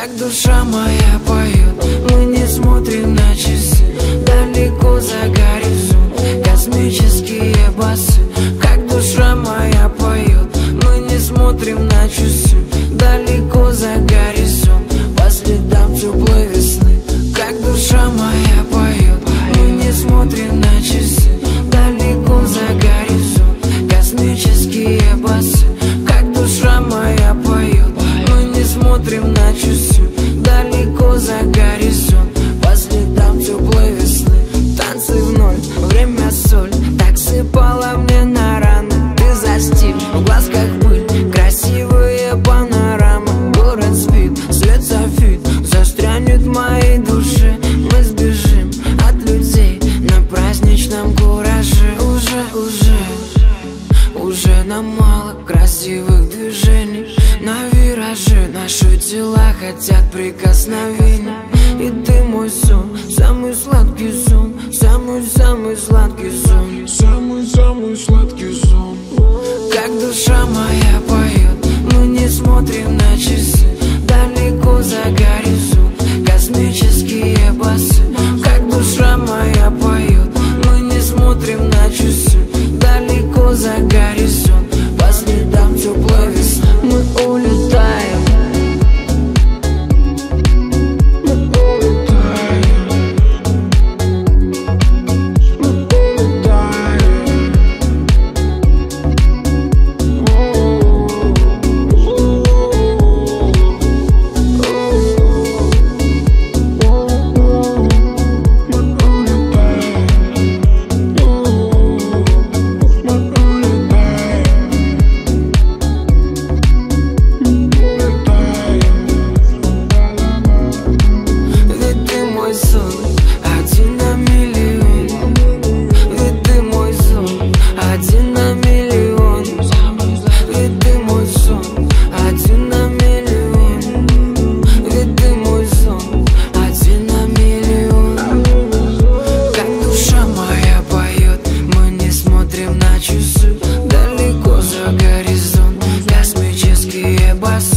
Как душа моя поет, мы не смотрим на часы, далеко за горизонт, космические басы. Как душа моя поет, мы не смотрим на часы, далеко за горизонт, по следам теплой весны. Как душа моя поет, мы не смотрим на часы, далеко за горизонт, космические басы. Как душа моя поет, мы не смотрим на часы, далеко за горизонт, по следам теплой весны. Танцы в ноль, время соль, так сыпала мне на раны. Ты застиг, в глазках пыль, красивые панорамы. Город спит, свет софит, застрянет в моей душе. Мы сбежим от людей на праздничном кураже. Уже нам мало красивых движений. На вираже наши тела хотят прикосновений. И ты мой сон, самый сладкий сон, самый сладкий сон, самый сладкий сон. Как душа моя поет, мы не смотрим на часы, далеко за горизонт, космические басы. Как душа моя поет, мы не смотрим на часы, далеко за горизонт, по следам теплой весны. Мы улетаем. Один на миллион, ведь ты мой сон, один на миллион. Ведь ты мой сон, один на миллион. Ведь ты мой сон, один на миллион. Как душа моя поет, мы не смотрим на часы, далеко за горизонт, космические басы.